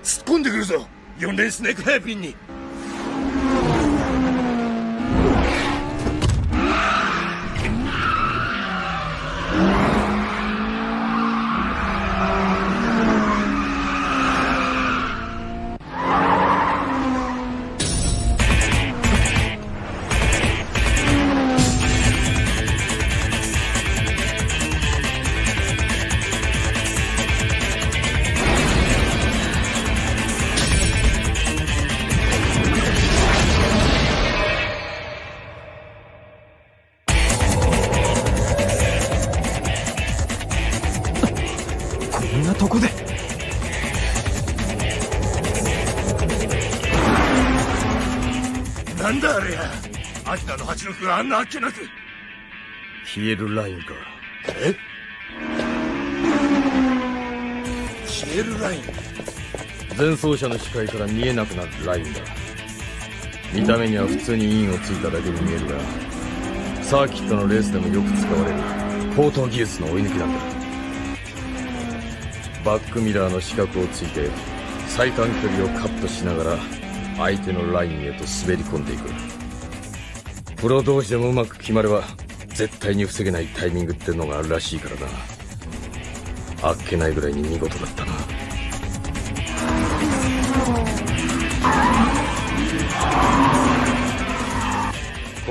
突っ込んでくるぞ、4連スネークヘアピンに。なんだあれや、アキナの86があんなあっけなく。 消えるラインか。 え、消えるライン。 前走者の視界から見えなくなるラインだ。見た目には普通に印をついただけに見えるが、サーキットのレースでもよく使われる高等技術の追い抜きなんだ。バックミラーの死角をついて最短距離をカットしながら相手のラインへと滑り込んでいく。プロ同士でもうまく決まれば絶対に防げないタイミングってのがあるらしいからな。あっけないぐらいに見事だったな。